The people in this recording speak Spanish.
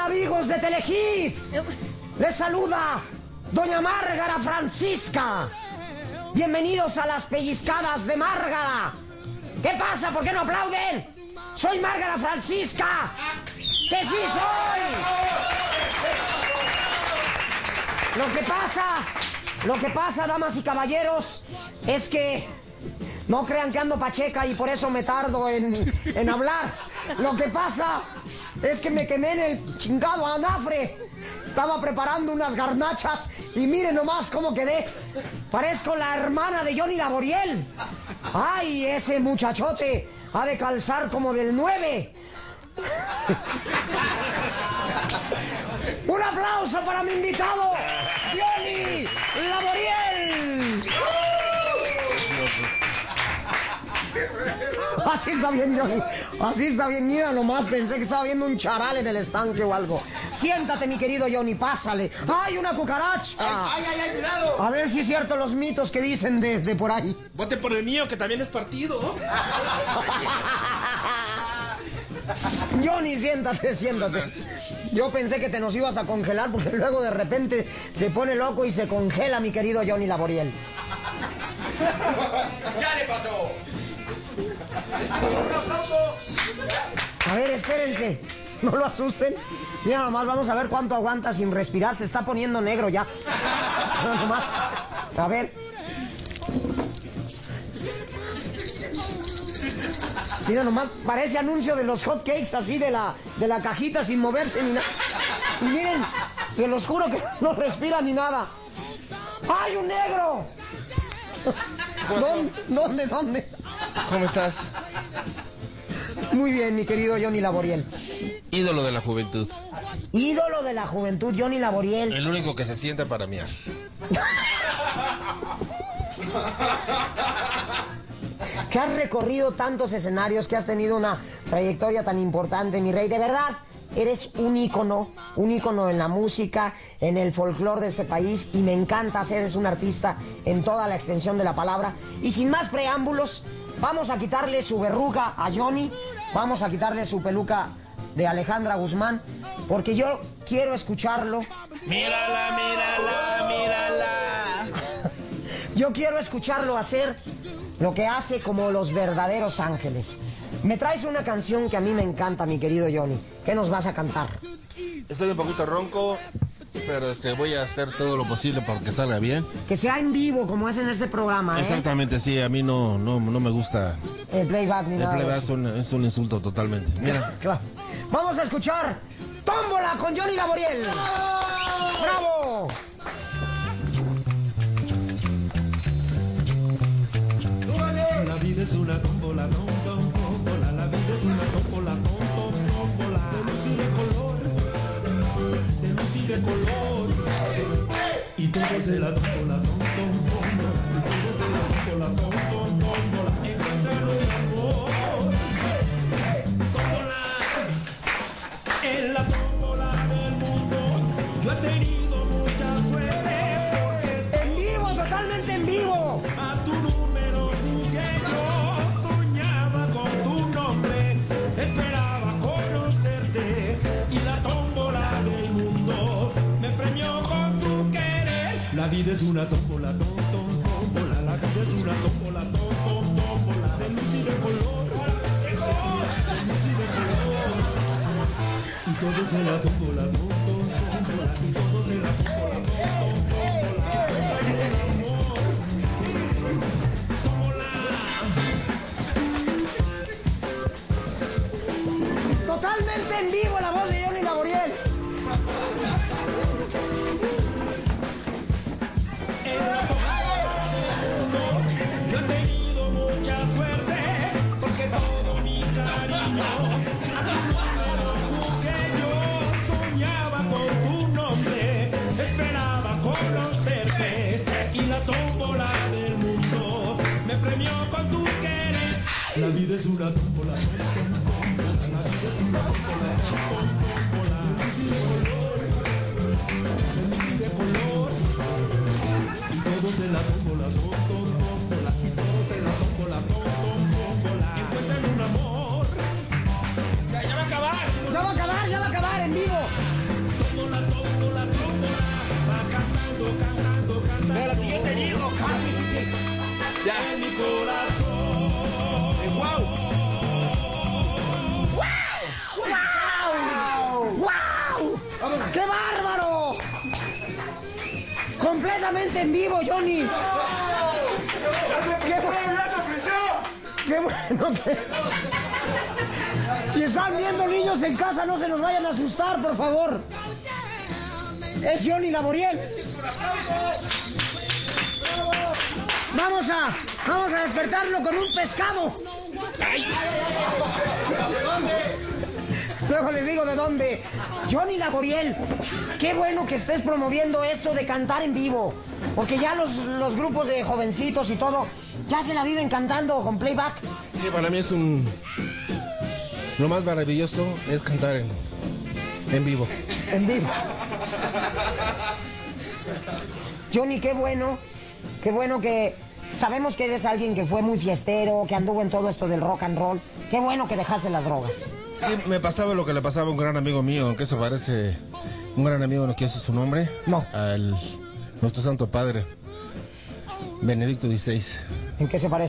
Hola amigos de Telehit, les saluda doña Márgara Francisca. Bienvenidos a las pellizcadas de Márgara. ¿Qué pasa? ¿Por qué no aplauden? Soy Márgara Francisca. ¡Que sí soy! Lo que pasa, damas y caballeros, es que no crean que ando pacheca y por eso me tardo en hablar. Lo que pasa es que me quemé en el chingado anafre. Estaba preparando unas garnachas y miren nomás cómo quedé. Parezco la hermana de Johnny Laboriel. ¡Ay, ese muchachote ha de calzar como del 9! ¡Un aplauso para mi invitado, Johnny Laboriel! Así está bien, Johnny. Así está bien. Mira nomás, pensé que estaba viendo un charal en el estanque o algo. Siéntate, mi querido Johnny, pásale. ¡Ay, una cucaracha! ¡Ay, cuidado! A ver si es cierto los mitos que dicen de por ahí. Vote por el mío, que también es partido. Johnny, siéntate. Yo pensé que te nos ibas a congelar porque luego de repente se pone loco y se congela, mi querido Johnny Laboriel. ¡Ya le pasó! A ver, espérense. No lo asusten. Mira nomás, vamos a ver cuánto aguanta sin respirar. Se está poniendo negro ya. No, nomás. A ver. Mira nomás, parece anuncio de los hot cakes así de la cajita sin moverse ni nada. Y miren, se los juro que no respira ni nada. ¡Ay, un negro! ¿Dónde? ¿Cómo estás? Muy bien, mi querido Johnny Laboriel. Ídolo de la juventud. Ídolo de la juventud, Johnny Laboriel. El único que se sienta para mear. Que has recorrido tantos escenarios, que has tenido una trayectoria tan importante, mi rey. De verdad, eres un ícono en la música, en el folclore de este país. Y me encanta, eres un artista en toda la extensión de la palabra. Y sin más preámbulos, vamos a quitarle su verruga a Johnny. Vamos a quitarle su peluca de Alejandra Guzmán, porque yo quiero escucharlo. Mírala. Yo quiero escucharlo hacer lo que hace como los verdaderos ángeles. Me traes una canción que a mí me encanta, mi querido Johnny. ¿Qué nos vas a cantar? Estoy un poquito ronco, pero voy a hacer todo lo posible para que salga bien. Que sea en vivo, como es en este programa, ¿eh? Exactamente, sí, a mí no me gusta. El playback ni El nada. playback es un insulto totalmente. Mira. Claro. Vamos a escuchar Tómbola con Johnny Laboriel. ¡Bravo! La vida es una tómbola, tómbola. La vida es una tómbola, tómbola. De luz y de color. Y todo es de la tómbola, tómbola. Y todo es de la tómbola, tómbola. Encuentran un amor. Tómbola. En la tómbola del mundo yo he tenido mucha suerte. En vivo, totalmente en vivo. A tu número jugué yo, soñaba con tu nombre, esperaba conocerte y la tómbola del mundo me premió con tu querer. La vida es una tómbola, tómbola, la vida es una tómbola, tómbola, de luz y de color, de luz y de color. Y todo es de la tómbola, tómbola, y todo es de la tómbola, Totalmente en vivo la voz de Johnny Laboriel. Yo he tenido mucha suerte porque todo mi cariño a tu número busqué yo, soñaba con tu nombre, esperaba conocerte y la tómbola del mundo me premió con tu querer. La vida es una tómbola, tómbola, la vida es una tómbola, tómbola, de luz y de color, de luz y de color, y todo se la tómbola, tómbola, y todo se la tómbola, tómbola. Encuentren un amor. Ya va a acabar. Ya va a acabar en vivo. Espérate, yo te digo. Ya. En mi corazón. ¡Wow! ¡Wow! ¡Qué bárbaro! Completamente en vivo, Johnny. ¡Qué bueno que... Si están viendo niños en casa, no se nos vayan a asustar, por favor. Es Johnny Laboriel. Vamos a despertarlo con un pescado. Luego les digo de dónde. Johnny Laboriel, qué bueno que estés promoviendo esto de cantar en vivo. Porque ya los grupos de jovencitos y todo, ya se la viven cantando con playback. Sí, para mí es un... Lo más maravilloso es cantar en vivo. En vivo. Johnny, qué bueno que... Sabemos que eres alguien que fue muy fiestero, que anduvo en todo esto del rock and roll. Qué bueno que dejaste las drogas. Sí, me pasaba lo que le pasaba a un gran amigo mío, aunque eso parece... Un gran amigo, ¿no quiere decir su nombre? No. Nuestro Santo Padre, Benedicto XVI. ¿En qué se parece?